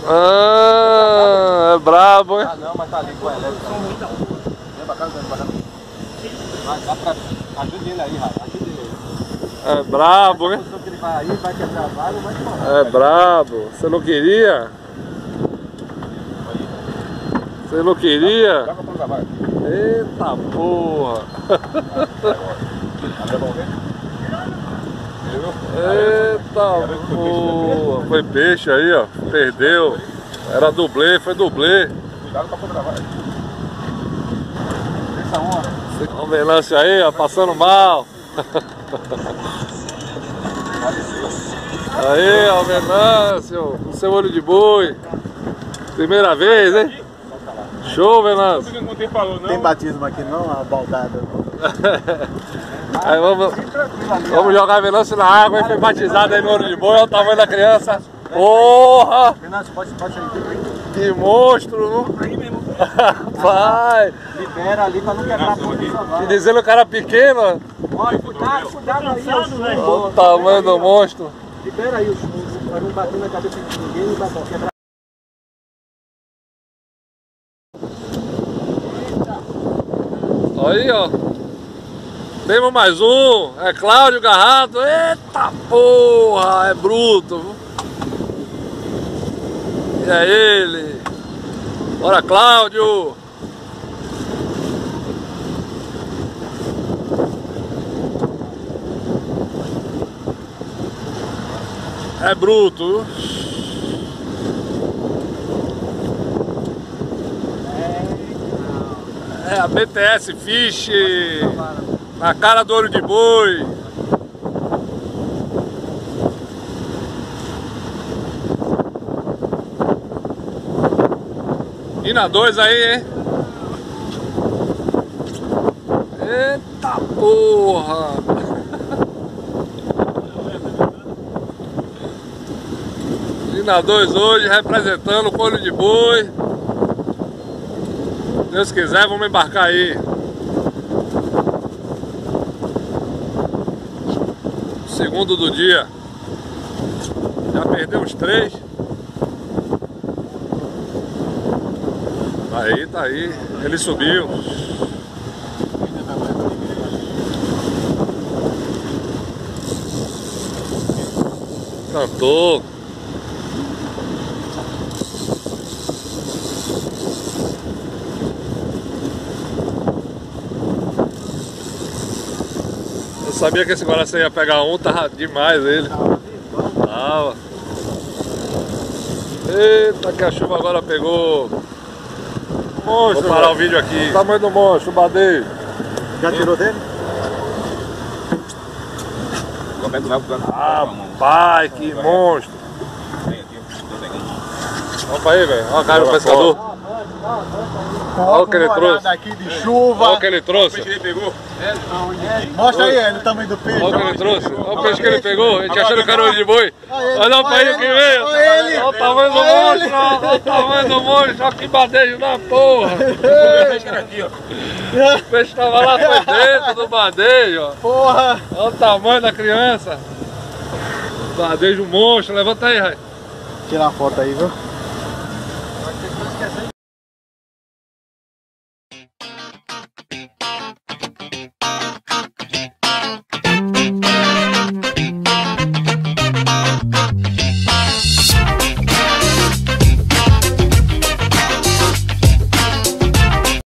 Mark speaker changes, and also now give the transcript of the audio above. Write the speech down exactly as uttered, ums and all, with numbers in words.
Speaker 1: Ah, é brabo, hein?
Speaker 2: Ah não, mas tá ali com a elétrica. Vem pra cá, vem pra cá. Vai, dá pra... Ajude ele aí, Rafa. Ajude ele aí.
Speaker 1: É brabo, hein?
Speaker 2: Que ele vai aí, vai quebrar a vaga, vai embora.
Speaker 1: É brabo. Você não queria? Você não queria?
Speaker 2: Joga pra gravar aqui.
Speaker 1: Eita porra! Eita porra! Foi peixe aí, ó. Perdeu. Era dublê, foi dublê.
Speaker 2: Cuidado pra gravar aqui. Essa onda.
Speaker 1: Olha o Venâncio aí, ó, passando mal. Aí, ó, o Venâncio, com seu olho de boi. Primeira vez, hein? Show, Venâncio.
Speaker 2: Tem batismo aqui não, a baldada.
Speaker 1: Aí vamos, vamos jogar Venâncio na água, aí foi batizado aí no olho de boi, olha o tamanho da criança. Porra!
Speaker 2: Venâncio, pode, pode sair.
Speaker 1: Que monstro, não?
Speaker 2: Aí mesmo.
Speaker 1: Vai!
Speaker 2: Libera ali pra não quebrar a ponta.
Speaker 1: E dizendo o cara pequeno,
Speaker 2: Olha, cuidado, cuidado aí.
Speaker 1: olha o tamanho do monstro.
Speaker 2: Libera aí os fundos, pra não bater na cabeça de ninguém e bater, quebrar.
Speaker 1: Aí, ó. Temos mais um. É Cláudio Garrato. Eita porra, é bruto. E é ele. Bora, Cláudio. É bruto, viu? É a B T S Fish, na cara do olho de boi. E na dois aí, hein? Eita porra! E na dois hoje, representando o olho de boi. Se Deus quiser, vamos embarcar aí. Segundo do dia. Já perdemos três. Tá aí, tá aí. Ele subiu. Cantou. Eu sabia que esse Guaraci ia pegar um, tava demais ele. Tava. Eita, que a chuva agora pegou. Monstro, vou parar o vídeo aqui. O tamanho do monstro, o badeio.
Speaker 2: Já tirou dele?
Speaker 1: Ah, pai, que monstro. Opa aí, velho. Olha a cara do pescador. Olha o que ele trouxe.
Speaker 2: Aqui de chuva.
Speaker 1: Olha o que ele trouxe.
Speaker 2: Mostra aí, é, o tamanho do peixe.
Speaker 1: Olha o que ele trouxe. Olha o peixe que ele pegou. A gente achando que era olho de boi. Olha pra aí o que veio. Olha o tamanho do monstro. Olha o tamanho do monstro. Olha que badejo da porra. O peixe tava lá por dentro do badejo. Ó.
Speaker 2: Porra.
Speaker 1: Olha o tamanho da criança. Badejo monstro. Levanta aí, Rai.
Speaker 2: Tirar uma foto aí, viu?